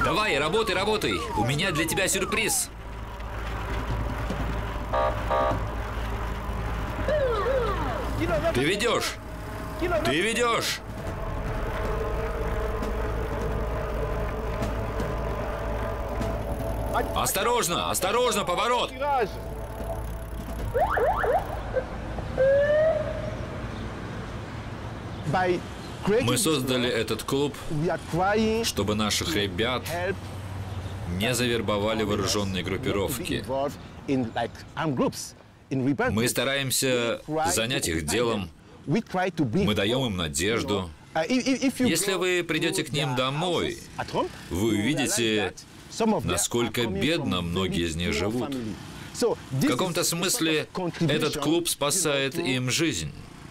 Давай, работай, работай. У меня для тебя сюрприз. Ты ведешь. Ты ведешь. Осторожно, осторожно, поворот. Мы создали этот клуб, чтобы наших ребят не завербовали вооруженные группировки. Мы стараемся занять их делом, мы даем им надежду. Если вы придете к ним домой, вы увидите, насколько бедно многие из них живут. В каком-то смысле этот клуб спасает им жизнь.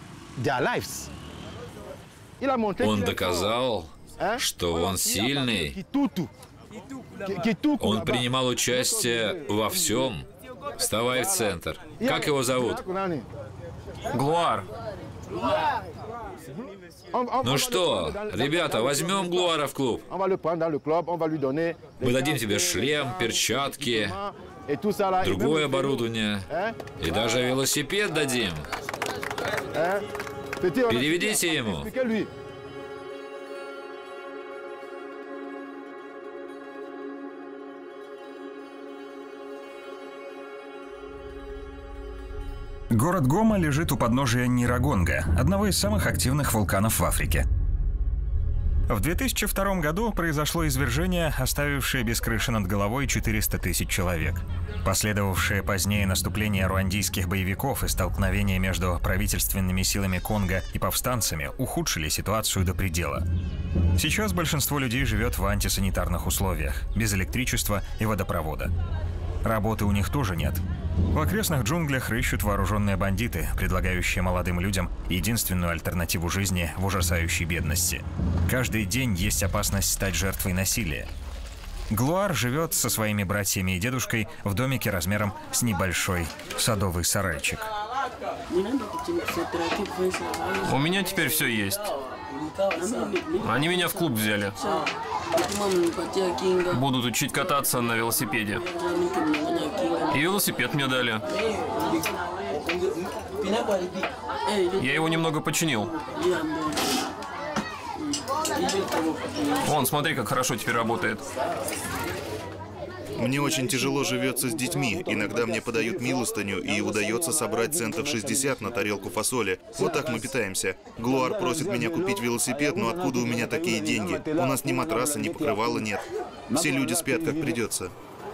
Он доказал, что он сильный. Он принимал участие во всем. Вставай в центр. Как его зовут? Глуар. Ну что, ребята, возьмем Глуара в клуб. Мы дадим тебе шлем, перчатки, другое оборудование и даже велосипед дадим. Переведите ему. Город Гома лежит у подножия Нирагонга, одного из самых активных вулканов в Африке. В 2002 году произошло извержение, оставившее без крыши над головой 400 тысяч человек. Последовавшее позднее наступление руандийских боевиков и столкновение между правительственными силами Конго и повстанцами ухудшили ситуацию до предела. Сейчас большинство людей живет в антисанитарных условиях, без электричества и водопровода. Работы у них тоже нет. В окрестных джунглях рыщут вооруженные бандиты, предлагающие молодым людям единственную альтернативу жизни в ужасающей бедности. Каждый день есть опасность стать жертвой насилия. Глуар живет со своими братьями и дедушкой в домике размером с небольшой садовый сарайчик. У меня теперь все есть. Они меня в клуб взяли. Будут учить кататься на велосипеде. И велосипед мне дали. Я его немного починил. Вон, смотри, как хорошо теперь работает. Мне очень тяжело живется с детьми. Иногда мне подают милостыню, и удается собрать центов 60 на тарелку фасоли. Вот так мы питаемся. Глуар просит меня купить велосипед, но откуда у меня такие деньги? У нас ни матраса, ни покрывала нет. Все люди спят, как придется.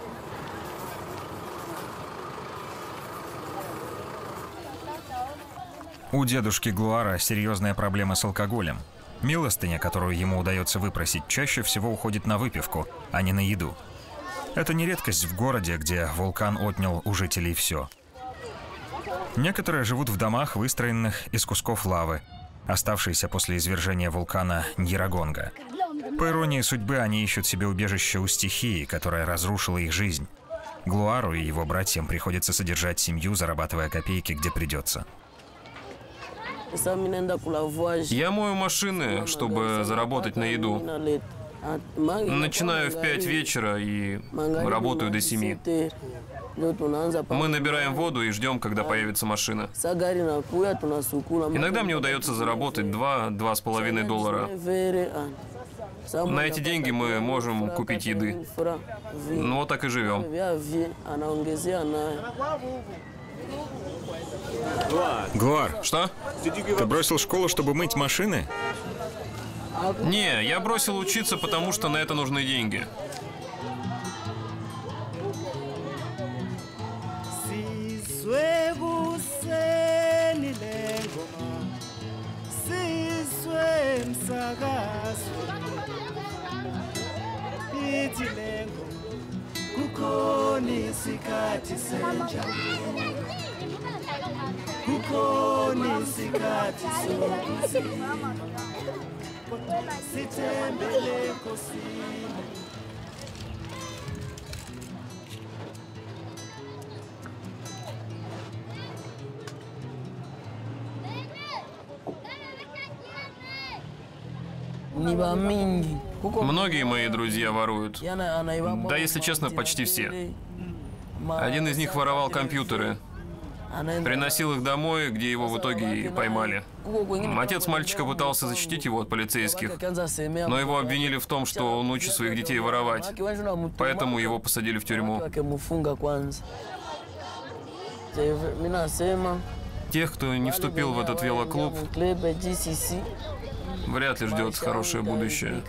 У дедушки Глуара серьезная проблема с алкоголем. Милостыня, которую ему удается выпросить, чаще всего уходит на выпивку, а не на еду. Это не редкость в городе, где вулкан отнял у жителей все. Некоторые живут в домах, выстроенных из кусков лавы, оставшейся после извержения вулкана Нирагонга. По иронии судьбы, они ищут себе убежище у стихии, которая разрушила их жизнь. Глуару и его братьям приходится содержать семью, зарабатывая копейки, где придется. Я мою машины, чтобы заработать на еду. Начинаю в 5 вечера и работаю до 7. Мы набираем воду и ждем, когда появится машина. Иногда мне удается заработать $2–2,5. На эти деньги мы можем купить еды. Ну вот так и живем. Глуар, Что? ты бросил школу, чтобы мыть машины? Не, я бросил учиться, потому что на это нужны деньги. Многие мои друзья воруют. Да, если честно, почти все. Один из них воровал компьютеры. Приносил их домой, где его в итоге и поймали. Отец мальчика пытался защитить его от полицейских, но его обвинили в том, что он учит своих детей воровать. Поэтому его посадили в тюрьму. Тех, кто не вступил в этот велоклуб, вряд ли ждет хорошее будущее.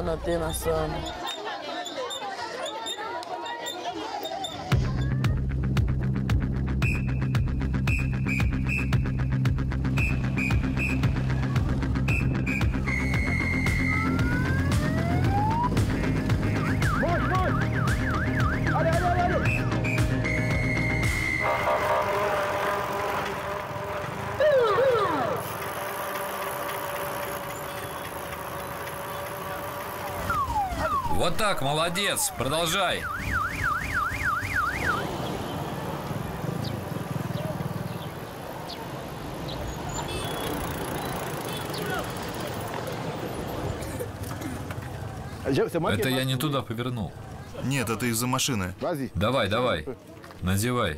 Вот так, молодец, продолжай. Это я не туда повернул. Нет, это из-за машины. Давай, давай, надевай.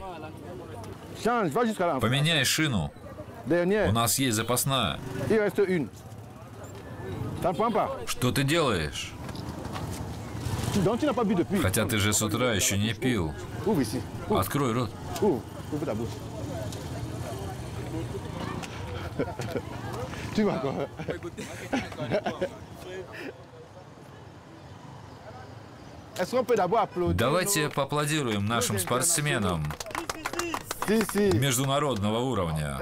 Поменяй шину. У нас есть запасная. Что ты делаешь? Хотя ты же с утра еще не пил. Открой рот. Давайте поаплодируем нашим спортсменам международного уровня.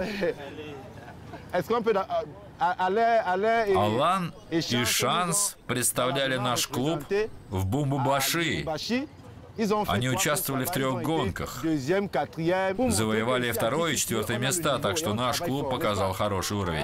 Алан и Шанс представляли наш клуб в Бумбубаши. Они участвовали в 3 гонках, завоевали 2-е и 4-е места, так что наш клуб показал хороший уровень.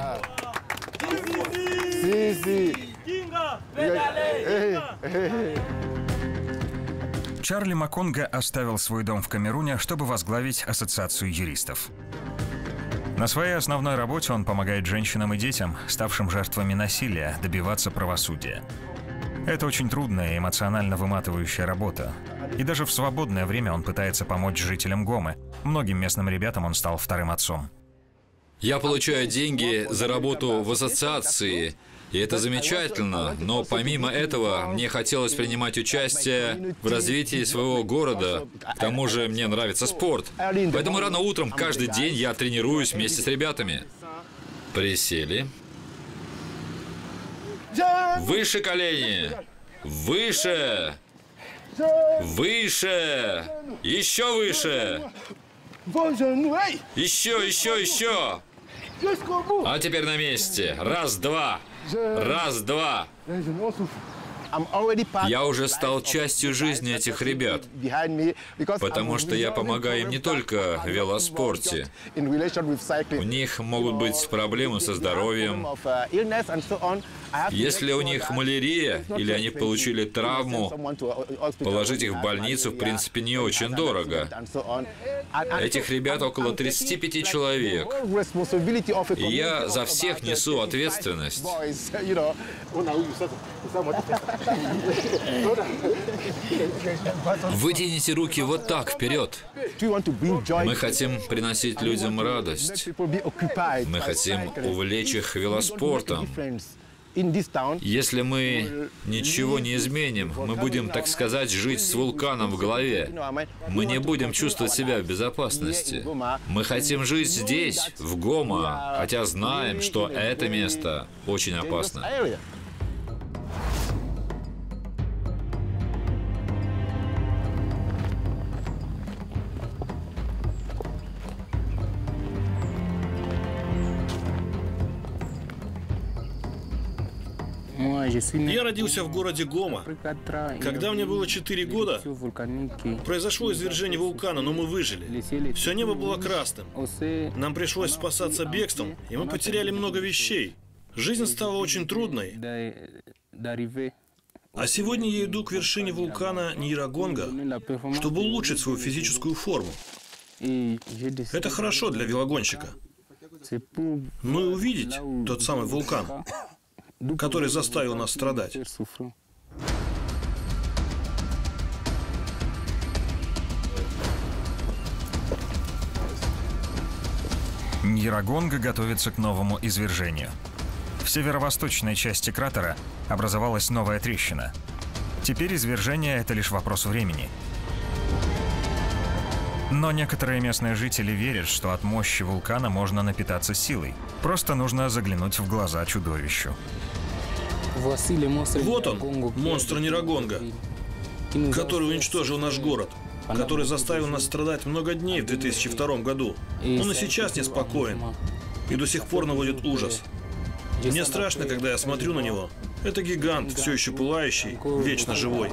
Чарли Маконга оставил свой дом в Камеруне, чтобы возглавить ассоциацию юристов. На своей основной работе он помогает женщинам и детям, ставшим жертвами насилия, добиваться правосудия. Это очень трудная и эмоционально выматывающая работа. И даже в свободное время он пытается помочь жителям Гомы. Многим местным ребятам он стал вторым отцом. Я получаю деньги за работу в ассоциации, и это замечательно, но помимо этого мне хотелось принимать участие в развитии своего города. К тому же мне нравится спорт, поэтому рано утром каждый день я тренируюсь вместе с ребятами. Присели. Выше колени! Выше! Выше! Еще выше! Еще! А теперь на месте. Раз, два. Раз, два. Я уже стал частью жизни этих ребят, потому что я помогаю им не только в велоспорте. У них могут быть проблемы со здоровьем. Если у них малярия или они получили травму, положить их в больницу, в принципе, не очень дорого. Этих ребят около 35 человек. И я за всех несу ответственность. Вытяните руки вот так вперед. Мы хотим приносить людям радость. Мы хотим увлечь их велоспортом. Если мы ничего не изменим, мы будем, так сказать, жить с вулканом в голове. Мы не будем чувствовать себя в безопасности. Мы хотим жить здесь, в Гома, хотя знаем, что это место очень опасно. Я родился в городе Гома. Когда мне было 4 года, произошло извержение вулкана, но мы выжили. Все небо было красным. Нам пришлось спасаться бегством, и мы потеряли много вещей. Жизнь стала очень трудной. А сегодня я иду к вершине вулкана Нейрагонга, чтобы улучшить свою физическую форму. Это хорошо для велогонщика. Ну и увидеть тот самый вулкан. который заставил нас страдать. Ньярагонга готовится к новому извержению. В северо-восточной части кратера образовалась новая трещина. Теперь извержение — это лишь вопрос времени. Но некоторые местные жители верят, что от мощи вулкана можно напитаться силой. Просто нужно заглянуть в глаза чудовищу. Вот он, монстр Ньярагонга, который уничтожил наш город, который заставил нас страдать много дней в 2002 году. Он и сейчас неспокоен, и до сих пор наводит ужас. Мне страшно, когда я смотрю на него. Это гигант, все еще пылающий, вечно живой.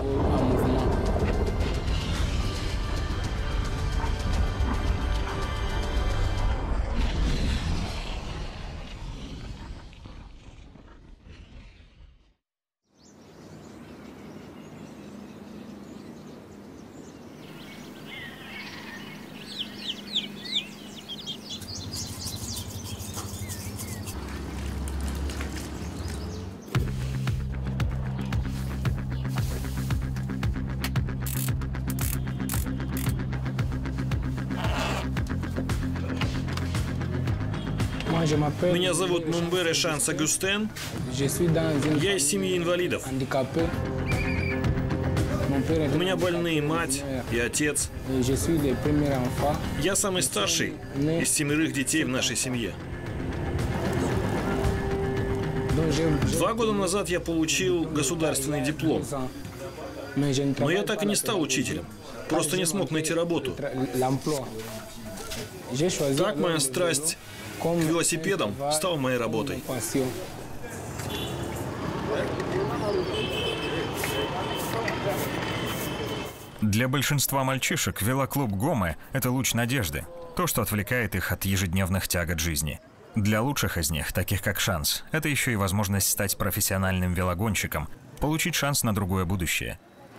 Меня зовут Мумбере Шанс Агустен. Я из семьи инвалидов. У меня больные мать и отец. Я самый старший из 7 детей в нашей семье. 2 года назад я получил государственный диплом. Но я так и не стал учителем. Просто не смог найти работу. Так моя страсть к велосипедам стала моей работой. Для большинства мальчишек велоклуб Гомы — это луч надежды, то, что отвлекает их от ежедневных тягот жизни. Для лучших из них, таких как Шанс, это еще и возможность стать профессиональным велогонщиком, получить шанс на другое будущее.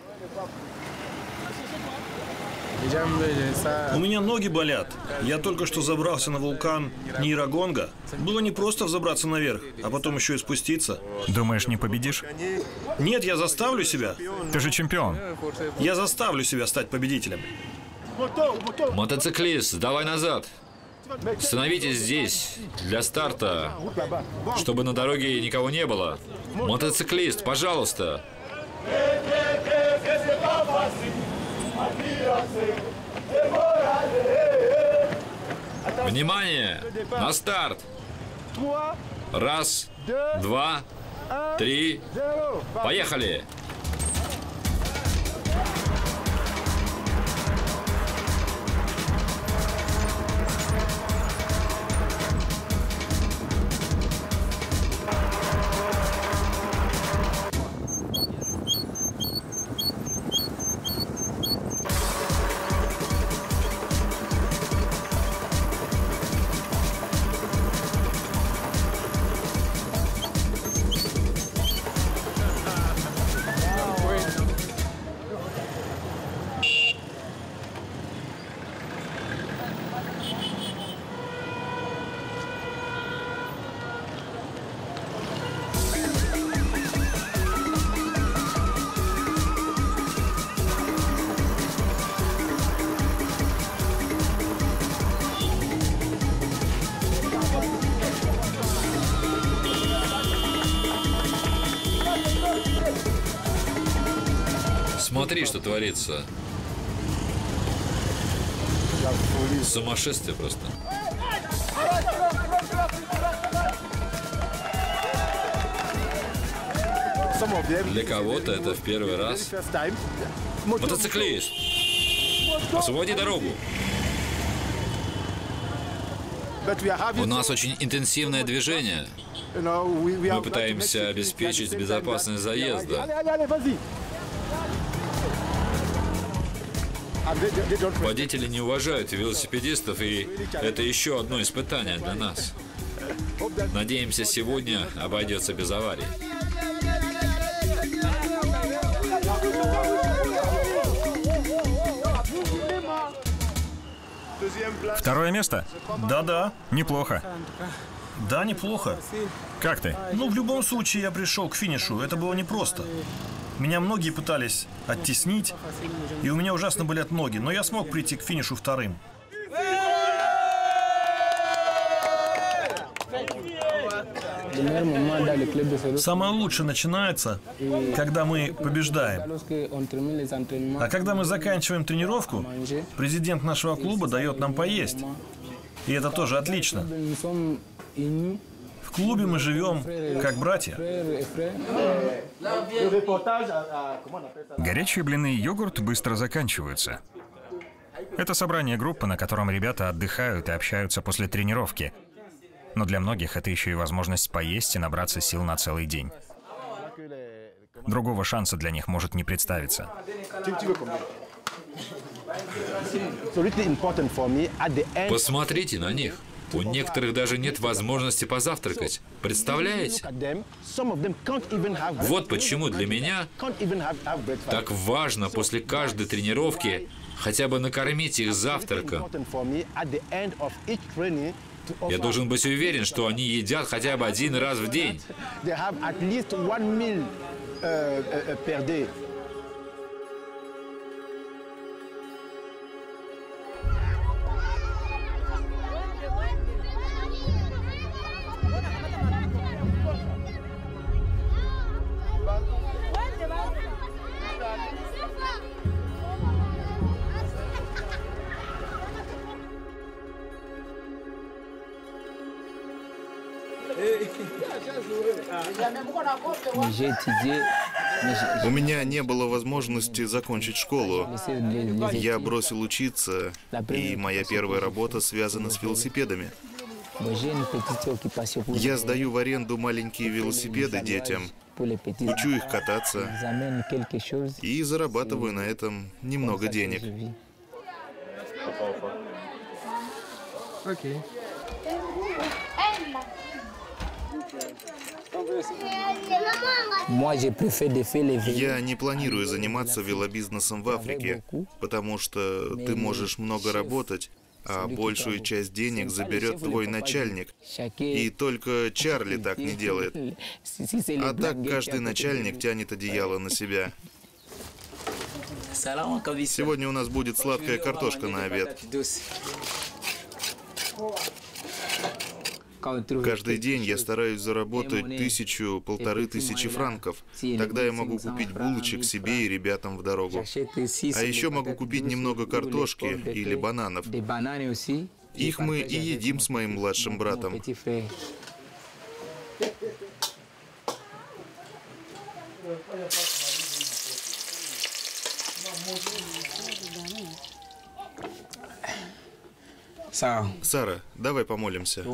У меня ноги болят. Я только что забрался на вулкан Ньярагонга. Было не просто взобраться наверх, а потом еще и спуститься. Думаешь, не победишь? Нет, я заставлю себя. Ты же чемпион. Я заставлю себя стать победителем. Мотоциклист, давай назад. Становитесь здесь для старта, чтобы на дороге никого не было. Мотоциклист, пожалуйста. Внимание! На старт! 1, 2, 3. Поехали! Смотри, что творится. Сумасшествие просто. Для кого-то это в первый раз. Мотоциклист, освободи дорогу. У нас очень интенсивное движение. Мы пытаемся обеспечить безопасность заезда. Водители не уважают велосипедистов, и это еще одно испытание для нас. Надеемся, сегодня обойдется без аварий. Второе место? Да-да. Неплохо. Да, неплохо. Как ты? Ну, в любом случае, я пришел к финишу. Это было непросто. Меня многие пытались оттеснить, и у меня ужасно болят ноги, но я смог прийти к финишу вторым. Самое лучшее начинается, когда мы побеждаем. А когда мы заканчиваем тренировку, президент нашего клуба дает нам поесть. И это тоже отлично. В клубе мы живем как братья. Горячие блины и йогурт быстро заканчиваются. Это собрание группы, на котором ребята отдыхают и общаются после тренировки. Но для многих это еще и возможность поесть и набраться сил на целый день. Другого шанса для них может не представиться. Посмотрите на них. У некоторых даже нет возможности позавтракать. Представляете? Вот почему для меня так важно после каждой тренировки хотя бы накормить их завтраком. Я должен быть уверен, что они едят хотя бы один раз в день. У меня не было возможности закончить школу. Я бросил учиться, и моя первая работа связана с велосипедами. Я сдаю в аренду маленькие велосипеды детям, учу их кататься и зарабатываю на этом немного денег. Я не планирую заниматься велобизнесом в Африке, потому что ты можешь много работать, а большую часть денег заберет твой начальник. И только Чарли так не делает. А так каждый начальник тянет одеяло на себя. Сегодня у нас будет сладкая картошка на обед. Каждый день я стараюсь заработать 1000–1500 франков. Тогда я могу купить булочек себе и ребятам в дорогу. А еще могу купить немного картошки или бананов. Их мы и едим с моим младшим братом. Сара, давай помолимся.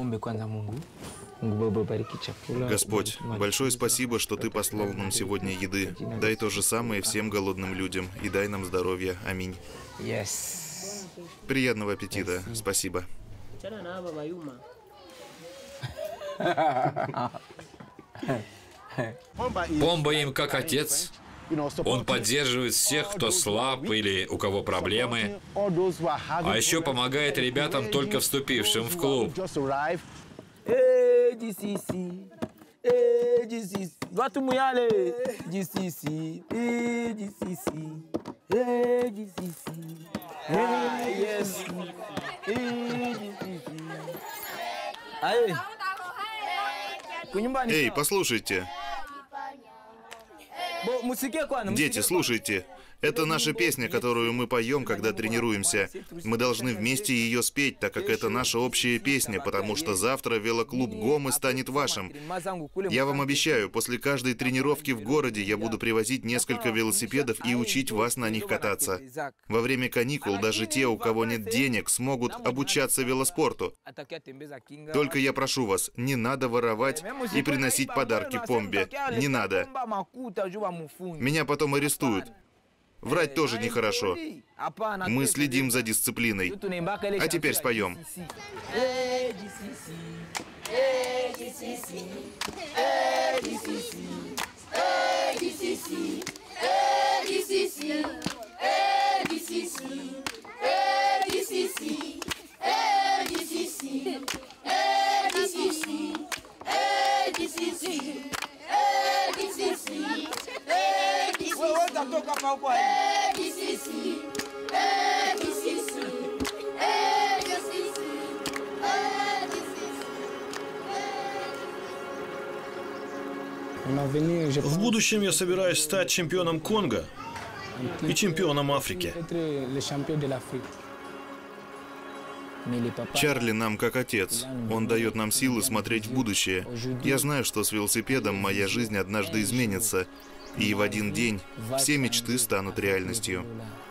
Господь, большое спасибо, что Ты послал нам сегодня еды. Дай то же самое всем голодным людям и дай нам здоровья. Аминь. Приятного аппетита. Спасибо. Помба им как отец. Он поддерживает всех, кто слаб или у кого проблемы. А еще помогает ребятам, только вступившим в клуб. Эй, послушайте. Дети, слушайте. Это наша песня, которую мы поем, когда тренируемся. Мы должны вместе ее спеть, так как это наша общая песня, потому что завтра велоклуб Гомы станет вашим. Я вам обещаю, после каждой тренировки в городе я буду привозить несколько велосипедов и учить вас на них кататься. Во время каникул даже те, у кого нет денег, смогут обучаться велоспорту. Только я прошу вас, не надо воровать и приносить подарки Помбе. Не надо. Меня потом арестуют. Врать тоже нехорошо. Мы следим за дисциплиной. А теперь споем. ADCC. В будущем я собираюсь стать чемпионом Конго и чемпионом Африки. Чарли нам как отец. Он дает нам силы смотреть в будущее. Я знаю, что с велосипедом моя жизнь однажды изменится, и в один день все мечты станут реальностью.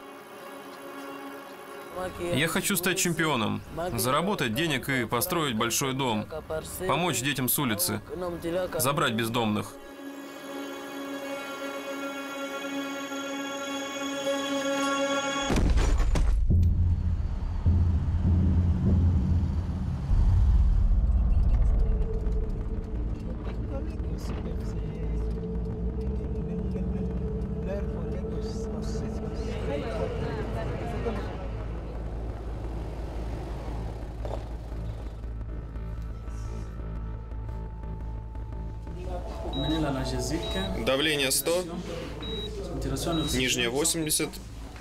Я хочу стать чемпионом, заработать денег и построить большой дом, помочь детям с улицы, забрать бездомных. Давление 100, нижнее 80,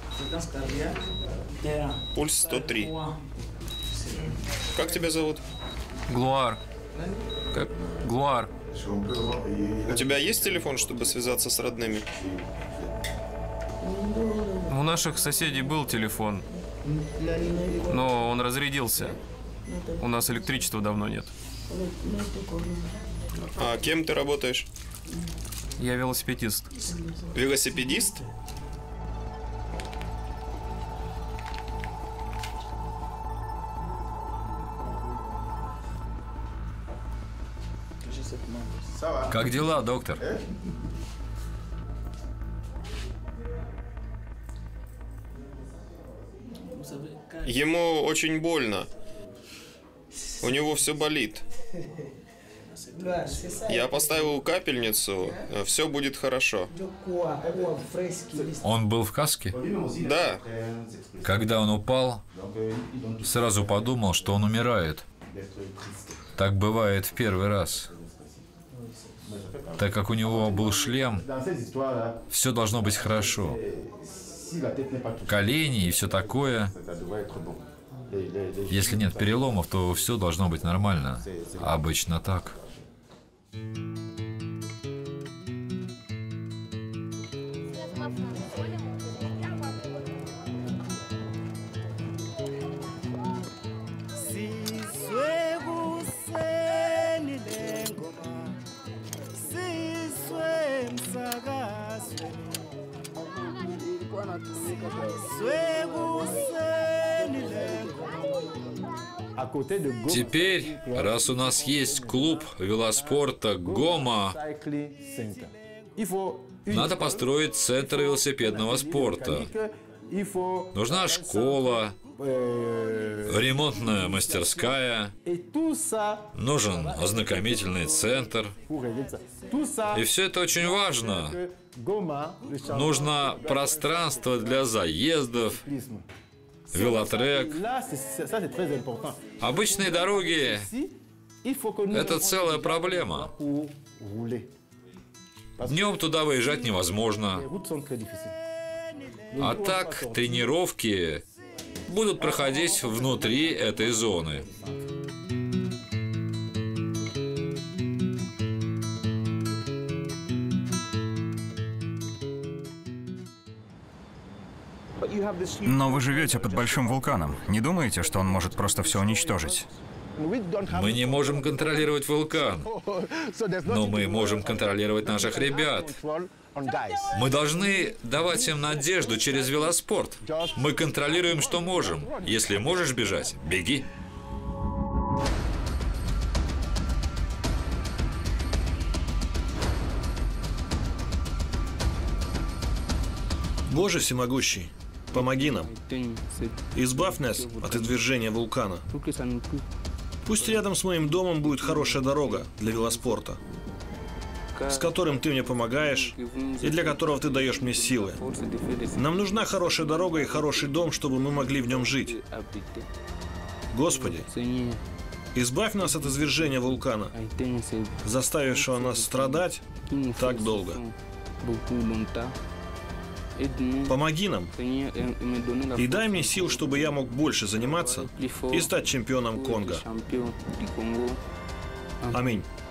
пульс 103. Как тебя зовут? Глуар. Как? Глуар. У тебя есть телефон, чтобы связаться с родными? У наших соседей был телефон, но он разрядился. У нас электричества давно нет. А кем ты работаешь? Я велосипедист. Велосипедист? Как дела, доктор? Ему очень больно. У него все болит. Я поставил капельницу, все будет хорошо. Он был в каске? Да, Когда он упал, сразу подумал, что он умирает. Так бывает в первый раз. Так как у него был шлем, все должно быть хорошо. Колени и все такое. Если нет переломов, то все должно быть нормально. Обычно так. Теперь, раз у нас есть клуб велоспорта «Гома», надо построить центр велосипедного спорта. Нужна школа, ремонтная мастерская, нужен ознакомительный центр. И все это очень важно. Нужно пространство для заездов, велотрек. Обычные дороги – это целая проблема. Днем туда выезжать невозможно. А так тренировки будут проходить внутри этой зоны. Но вы живете под большим вулканом. Не думаете, что он может просто все уничтожить? Мы не можем контролировать вулкан, но мы можем контролировать наших ребят. Мы должны давать им надежду через велоспорт. Мы контролируем, что можем. Если можешь бежать, беги. Боже всемогущий, помоги нам. Избавь нас от извержения вулкана. Пусть рядом с моим домом будет хорошая дорога для велоспорта, с которым ты мне помогаешь и для которого ты даешь мне силы. Нам нужна хорошая дорога и хороший дом, чтобы мы могли в нем жить. Господи, избавь нас от извержения вулкана, заставившего нас страдать так долго. Помоги нам и дай мне сил, чтобы я мог больше заниматься и стать чемпионом Конго. Аминь.